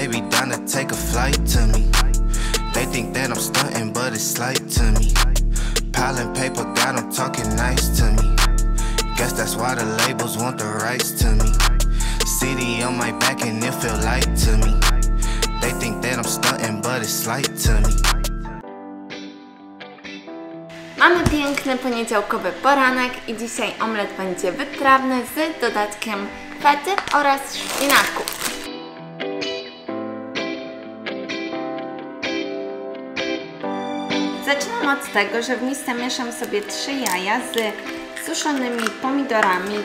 they be down to take a flight to me. They think that I'm stunting, but it's slight to me. Piling paper, got them talking nice to me. Guess that's why the labels want the rights to me. CD on my back and it feel light to me. They think that I'm stunting, but it's slight to me. Mamy piękny poniedziałkowy poranek i dzisiaj omlet będzie wytrawny z dodatkiem fety oraz szpinaku. Zaczynam od tego, że w misce mieszam sobie 3 jaja z suszonymi pomidorami,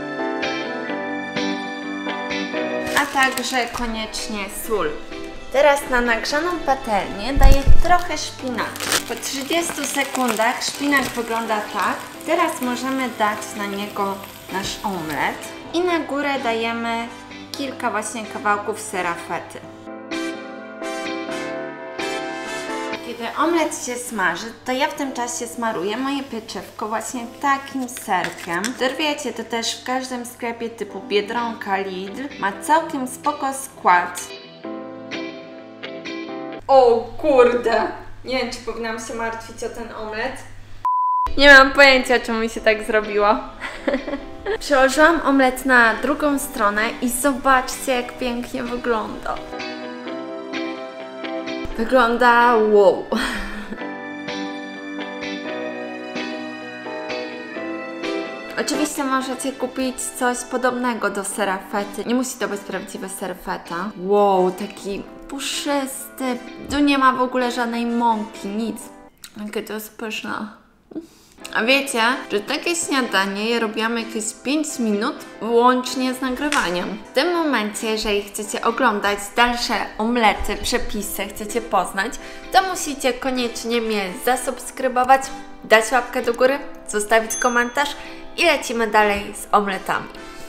a także koniecznie sól. Teraz na nagrzaną patelnię daję trochę szpinaku. Po 30 sekundach szpinak wygląda tak. Teraz możemy dać na niego nasz omlet i na górę dajemy kilka właśnie kawałków sera fety. Kiedy omlet się smaży, to ja w tym czasie smaruję moje pieczywko właśnie takim serkiem. Wiecie, to też w każdym sklepie typu Biedronka, Lidl ma całkiem spoko skład. O kurde! Nie wiem, czy powinnam się martwić o ten omlet. Nie mam pojęcia, czemu mi się tak zrobiło. Przełożyłam omlet na drugą stronę i zobaczcie, jak pięknie wygląda. Wygląda wow. Oczywiście możecie kupić coś podobnego do sera fety. Nie musi to być prawdziwy ser feta. Wow, taki puszysty. Tu nie ma w ogóle żadnej mąki, nic. Jakie to jest pyszne. A wiecie, że takie śniadanie je robiłam jakieś 5 minut łącznie z nagrywaniem. W tym momencie, jeżeli chcecie oglądać dalsze omlety, przepisy, chcecie poznać, to musicie koniecznie mnie zasubskrybować, dać łapkę do góry, zostawić komentarz i lecimy dalej z omletami.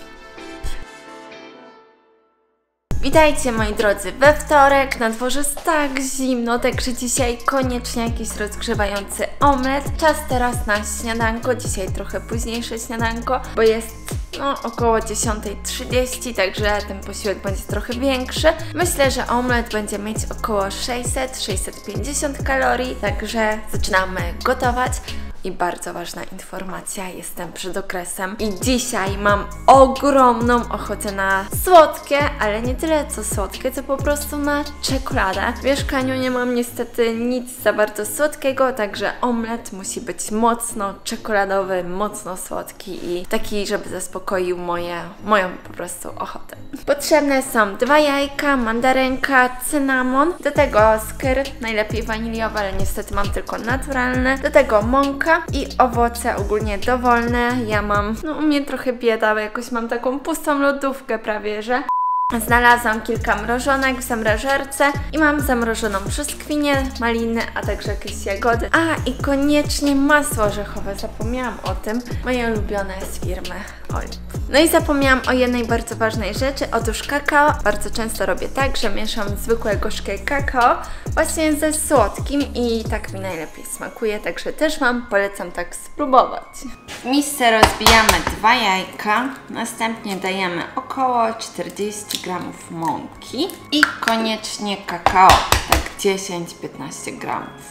Witajcie moi drodzy we wtorek, na dworze jest tak zimno, także dzisiaj koniecznie jakiś rozgrzewający omlet. Czas teraz na śniadanko, dzisiaj trochę późniejsze śniadanko, bo jest około 10:30, także ten posiłek będzie trochę większy. Myślę, że omlet będzie mieć około 600-650 kalorii, także zaczynamy gotować. I bardzo ważna informacja, jestem przed okresem i dzisiaj mam ogromną ochotę na słodkie, ale nie tyle co słodkie, co po prostu na czekoladę. W mieszkaniu nie mam niestety nic za bardzo słodkiego, także omlet musi być mocno czekoladowy, mocno słodki i taki, żeby zaspokoił moją po prostu ochotę. Potrzebne są 2 jajka, mandarynka, cynamon, do tego skyr, najlepiej waniliowy, ale niestety mam tylko naturalny, do tego mąka i owoce ogólnie dowolne. Ja mam, u mnie trochę bieda, bo jakoś mam taką pustą lodówkę prawie, że. Znalazłam kilka mrożonek w zamrażarce i mam zamrożoną brzoskwinię, maliny, a także jakieś jagody. A i koniecznie masło orzechowe, zapomniałam o tym, moje ulubione z firmy Olip. No i zapomniałam o jednej bardzo ważnej rzeczy, otóż kakao. Bardzo często robię tak, że mieszam zwykłe gorzkie kakao właśnie ze słodkim i tak mi najlepiej smakuje, także też polecam tak spróbować. W misce rozbijamy 2 jajka, następnie dajemy około 40 gramów mąki i koniecznie kakao, tak 10-15 gramów.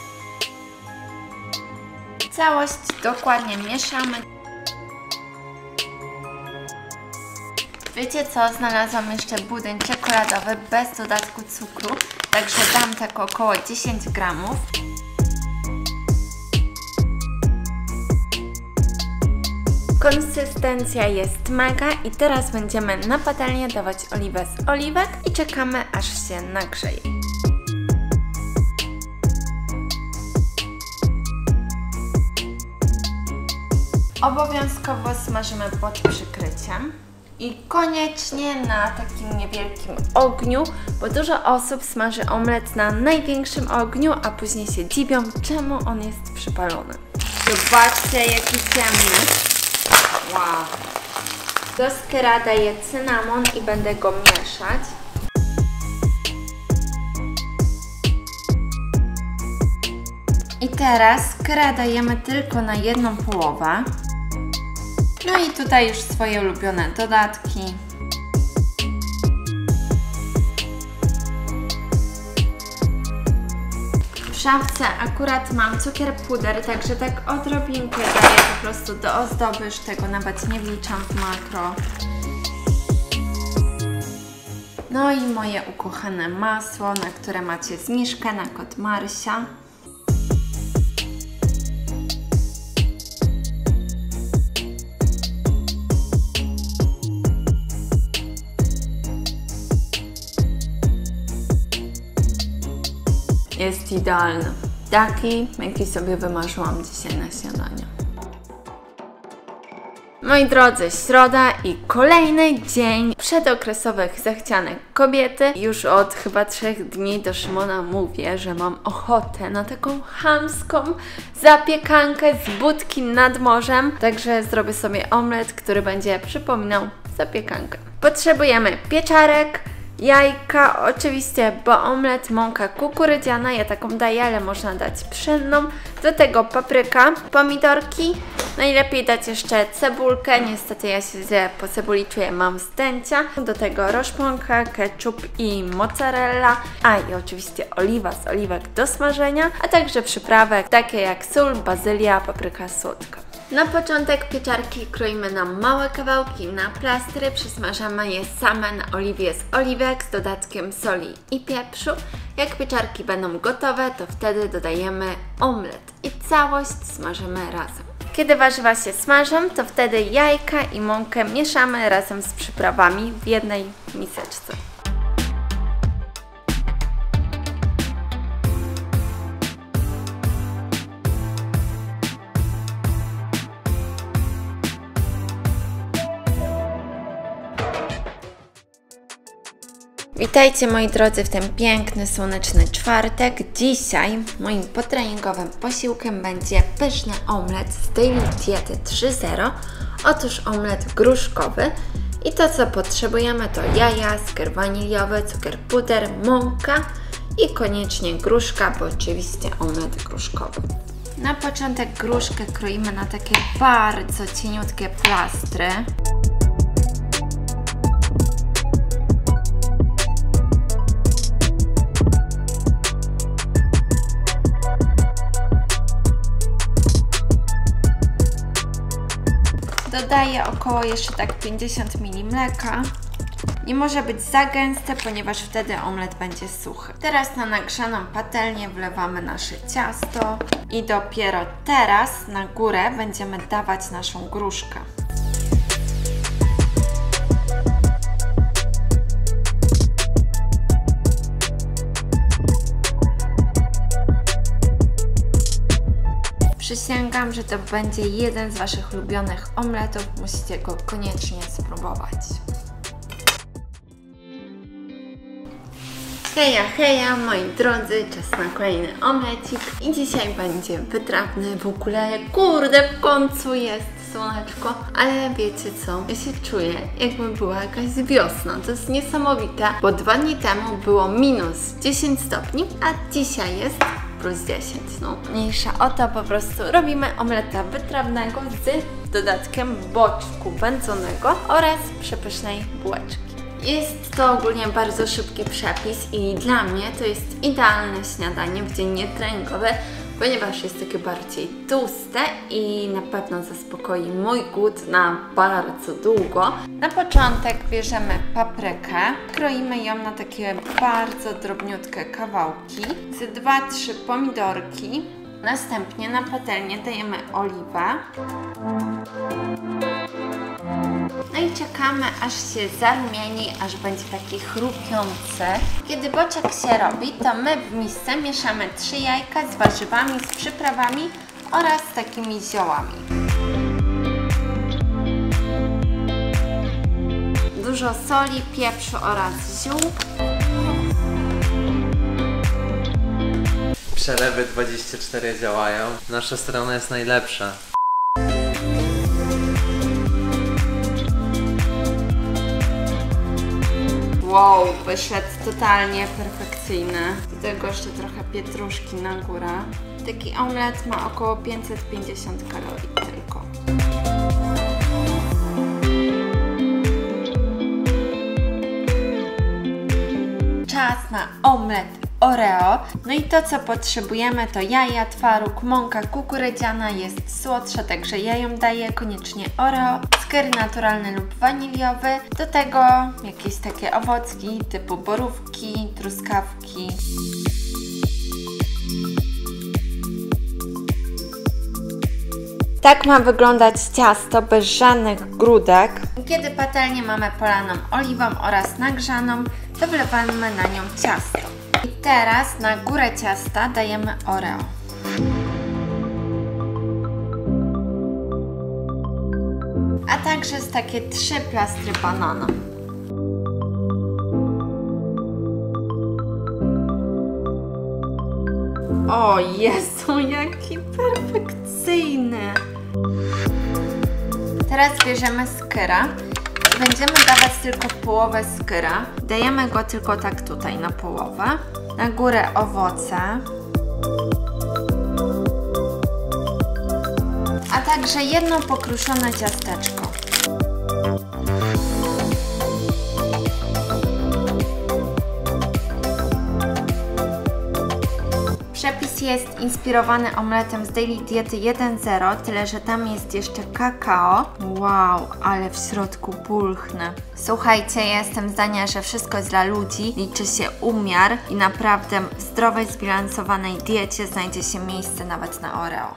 Całość dokładnie mieszamy. Wiecie co? Znalazłam jeszcze budyń czekoladowy bez dodatku cukru, także dam tak około 10 gramów. Konsystencja jest mega i teraz będziemy na patelnię dawać oliwę z oliwek i czekamy, aż się nagrzeje. Obowiązkowo smażymy pod przykryciem. I koniecznie na takim niewielkim ogniu, bo dużo osób smaży omlet na największym ogniu, a później się dziwią, czemu on jest przypalony. Zobaczcie, jaki ciemny. Wow. Do skyra daję cynamon i będę go mieszać. I teraz skyra dajemy tylko na jedną połowę. No i tutaj już swoje ulubione dodatki. szafce akurat mam cukier puder, także tak odrobinkę daję po prostu do ozdoby, już tego nawet nie wliczam w makro. No i moje ukochane masło, na które macie zniżkę na kod Marsia. Jest idealny. Taki, jaki sobie wymarzyłam dzisiaj na śniadanie. Moi drodzy, środa i kolejny dzień przedokresowych zachcianek kobiety. Już od chyba 3 dni do Szymona mówię, że mam ochotę na taką chamską zapiekankę z budki nad morzem. Także zrobię sobie omlet, który będzie przypominał zapiekankę. Potrzebujemy pieczarek, jajka, oczywiście, bo omlet, mąka kukurydziana, ja taką daję, ale można dać pszenną. Do tego papryka, pomidorki, najlepiej dać jeszcze cebulkę, niestety ja się źle po cebuli czuję, mam zdęcia. Do tego roszponka, ketchup i mozzarella, a i oczywiście oliwa z oliwek do smażenia, a także przyprawy takie jak sól, bazylia, papryka słodka. Na początek pieczarki kroimy na małe kawałki, na plastry, przysmażamy je same na oliwie z oliwek z dodatkiem soli i pieprzu. Jak pieczarki będą gotowe, to wtedy dodajemy omlet i całość smażymy razem. Kiedy warzywa się smażą, to wtedy jajka i mąkę mieszamy razem z przyprawami w jednej miseczce. Witajcie moi drodzy w ten piękny, słoneczny czwartek. Dzisiaj moim potreningowym posiłkiem będzie pyszny omlet z Daily Diety 3.0. Otóż omlet gruszkowy. I to co potrzebujemy to jaja, sker waniliowy, cukier puder, mąka i koniecznie gruszka, bo oczywiście omlet gruszkowy. Na początek gruszkę kroimy na takie bardzo cieniutkie plastry. Dodaję około jeszcze tak 50 ml mleka. Nie może być za gęste, ponieważ wtedy omlet będzie suchy. Teraz na nagrzaną patelnię wlewamy nasze ciasto i dopiero teraz na górę będziemy dawać naszą gruszkę. Przysięgam, że to będzie jeden z Waszych ulubionych omletów. Musicie go koniecznie spróbować. Heja, heja, moi drodzy, czas na kolejny omlecik. I dzisiaj będzie wytrawny w ogóle. Kurde, w końcu jest słoneczko. Ale wiecie co? Ja się czuję, jakby była jakaś wiosna. To jest niesamowite, bo 2 dni temu było minus 10 stopni, a dzisiaj jest plus 10, no. Mniejsza o to, po prostu robimy omleta wytrawnego z dodatkiem boczku wędzonego oraz przepysznej bułeczki. Jest to ogólnie bardzo szybki przepis i dla mnie to jest idealne śniadanie w dzień nietreningowy, ponieważ jest takie bardziej tłuste i na pewno zaspokoi mój głód na bardzo długo. Na początek bierzemy paprykę, kroimy ją na takie bardzo drobniutkie kawałki, z 2-3 pomidorki. Następnie na patelnię dajemy oliwę. No i czekamy, aż się zarumieni, aż będzie taki chrupiący. Kiedy boczek się robi, to my w misce mieszamy 3 jajka z warzywami, z przyprawami oraz takimi ziołami. Dużo soli, pieprzu oraz ziół. Przelewy 24 działają. Nasza strona jest najlepsza. Wow, wyszedł totalnie perfekcyjny. Do tego jeszcze trochę pietruszki na górę. Taki omlet ma około 550 kalorii tylko. Czas na omlet Oreo. No i to, co potrzebujemy, to jaja, twaróg, mąka kukurydziana, jest słodsza, także ja ją daję, koniecznie Oreo, sker naturalny lub waniliowy, do tego jakieś takie owocki typu borówki, truskawki. Tak ma wyglądać ciasto bez żadnych grudek. Kiedy patelnię mamy polaną oliwą oraz nagrzaną, to wlewamy na nią ciasto. I teraz na górę ciasta dajemy Oreo. A także z takie 3 plastry banana. O Jezu, jaki perfekcyjny! Teraz bierzemy skyra. Będziemy dawać tylko połowę skyra. Dajemy go tylko tak tutaj na połowę. Na górę owoce. A także jedno pokruszone ciasteczko. Przepis jest inspirowany omletem z Daily Diety 1.0, tyle że tam jest jeszcze kakao. Wow, ale w środku pulchne. Słuchajcie, ja jestem zdania, że wszystko jest dla ludzi, liczy się umiar i naprawdę w zdrowej, zbilansowanej diecie znajdzie się miejsce nawet na Oreo.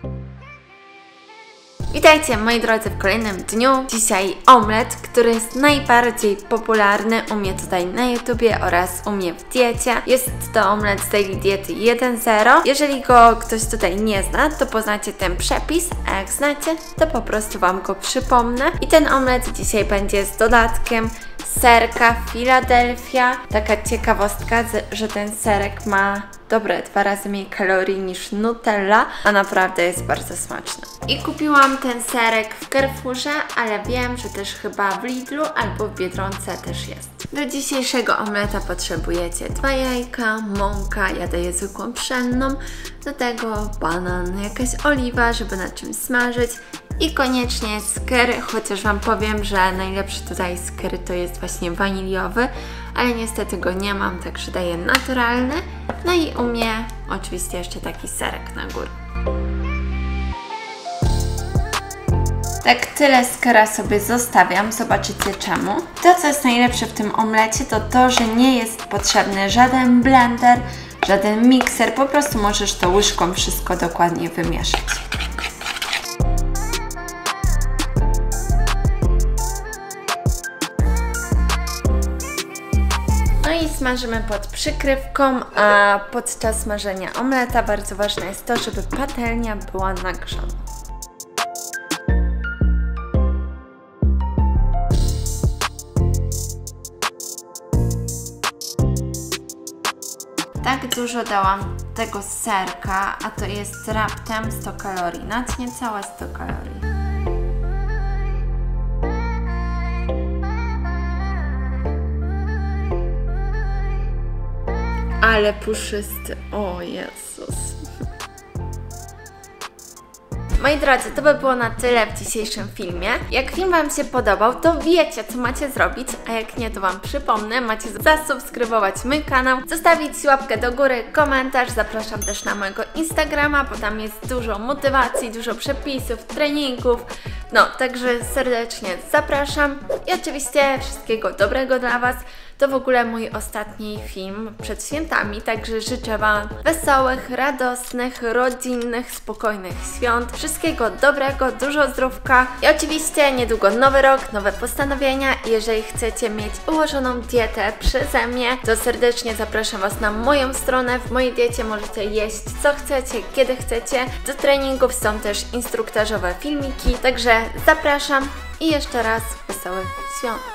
Witajcie moi drodzy w kolejnym dniu. Dzisiaj omlet, który jest najbardziej popularny u mnie tutaj na YouTubie oraz u mnie w diecie. Jest to omlet z Daily Diety 1.0. Jeżeli go ktoś tutaj nie zna, to poznacie ten przepis, a jak znacie, to po prostu Wam go przypomnę. I ten omlet dzisiaj będzie z dodatkiem serka Philadelphia. Taka ciekawostka, że ten serek ma dobre 2 razy mniej kalorii niż Nutella, a naprawdę jest bardzo smaczny. I kupiłam ten serek w Carrefourze, ale wiem, że też chyba w Lidlu albo w Biedronce też jest. Do dzisiejszego omleta potrzebujecie 2 jajka, mąka, ja daję zwykłą pszenną, do tego banan, jakaś oliwa, żeby na czym smażyć i koniecznie sker, chociaż Wam powiem, że najlepszy tutaj sker to jest właśnie waniliowy, ale niestety go nie mam, także daję naturalny. No i u mnie oczywiście jeszcze taki serek na górę. Tak tyle skera sobie zostawiam, zobaczycie czemu. To, co jest najlepsze w tym omlecie, to to, że nie jest potrzebny żaden blender, żaden mikser, po prostu możesz to łyżką wszystko dokładnie wymieszać. No i smażymy pod przykrywką, a podczas smażenia omleta bardzo ważne jest to, żeby patelnia była nagrzana. Tak dużo dałam tego serka, a to jest raptem 100 kalorii, nawet niecałe 100 kalorii. Ale puszysty, o Jezus. Moi drodzy, to by było na tyle w dzisiejszym filmie. Jak film Wam się podobał, to wiecie, co macie zrobić, a jak nie, to Wam przypomnę, macie zasubskrybować mój kanał, zostawić łapkę do góry, komentarz, zapraszam też na mojego Instagrama, bo tam jest dużo motywacji, dużo przepisów, treningów, no, także serdecznie zapraszam i oczywiście wszystkiego dobrego dla Was. To w ogóle mój ostatni film przed świętami, także życzę Wam wesołych, radosnych, rodzinnych, spokojnych świąt. Wszystkiego dobrego, dużo zdrówka i oczywiście niedługo nowy rok, nowe postanowienia. Jeżeli chcecie mieć ułożoną dietę przeze mnie, to serdecznie zapraszam Was na moją stronę. W mojej diecie możecie jeść co chcecie, kiedy chcecie. Do treningów są też instruktażowe filmiki, także zapraszam i jeszcze raz wesołych świąt.